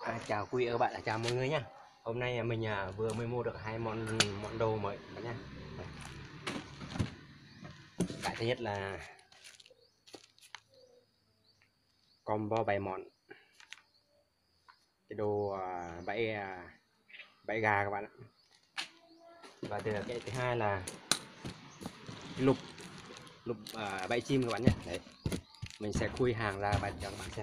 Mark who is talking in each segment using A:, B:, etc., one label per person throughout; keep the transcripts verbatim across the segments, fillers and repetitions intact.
A: À, chào quý vị các bạn, chào mọi người nhá. Hôm nay mình à, vừa mới mua được hai món món đồ mới bạn nhá. Cái thứ nhất là combo bảy món, cái đồ à, bảy à, bảy gà các bạn ạ. Và từ cái thứ hai là cái lục lục à, bảy chim các bạn nhé. Đấy, mình sẽ khui hàng ra bạn cho các bạn xem.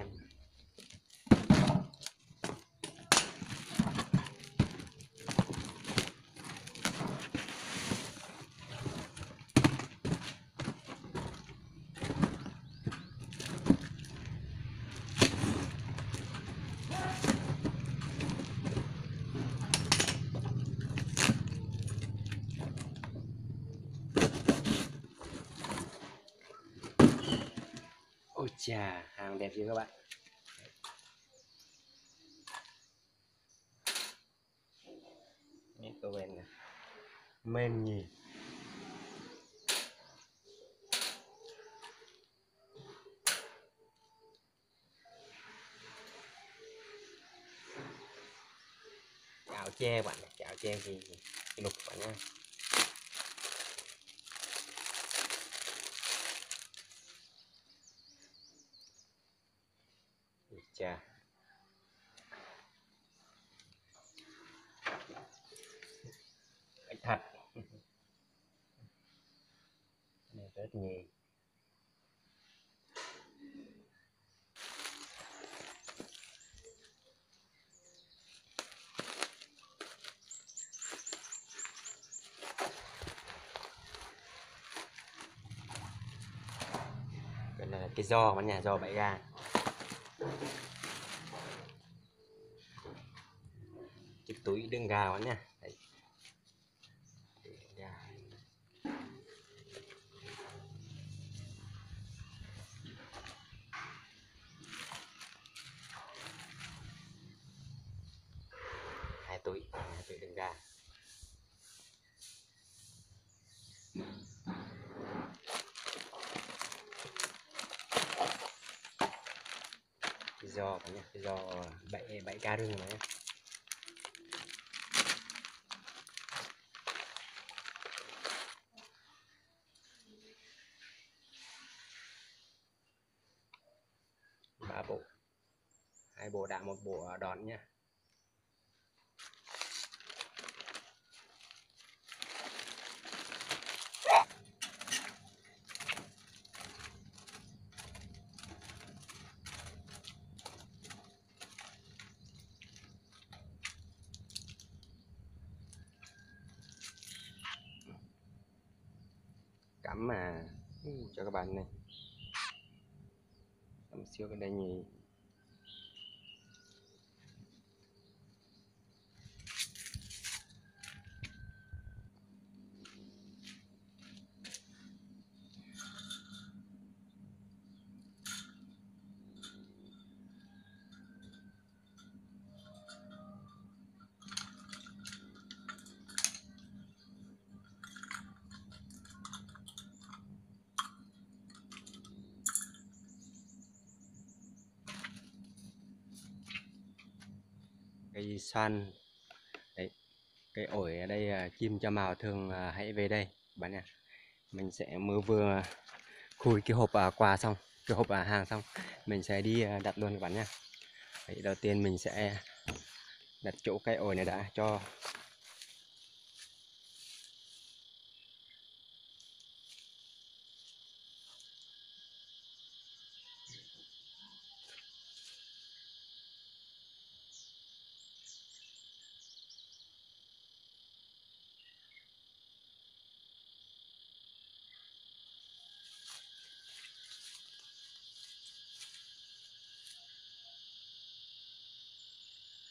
A: Ôi chà, hàng đẹp chưa các bạn. Đây, tôi bên này mềm nhỉ. Chảo tre bạn này, chảo tre thì cái lục bạn nhá. Ôi chà, thật này rất nhẹ. Cái này là cái giò bạn nhà, giò bảy gà. Chiếc túi đựng gà bạn nha. Đấy. Gà. Hai túi, hai túi đựng gà. Cái giò bạn nha, cái giò bảy bảy cá rừng này. Ba bộ, hai bộ đạm, một bộ đòn nha. Cắm mà ừ, cho các bạn này. Cắm siêu cái đây nhỉ. Cây xoan. Đấy, cây ổi ở đây chim cho mào thường hãy về đây bạn nha. Mình sẽ mới vừa khui cái hộp quà xong, cái hộp hàng xong, mình sẽ đi đặt luôn các bạn nha. Đấy, đầu tiên mình sẽ đặt chỗ cây ổi này đã cho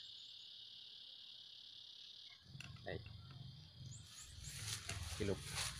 A: đấy, cái lục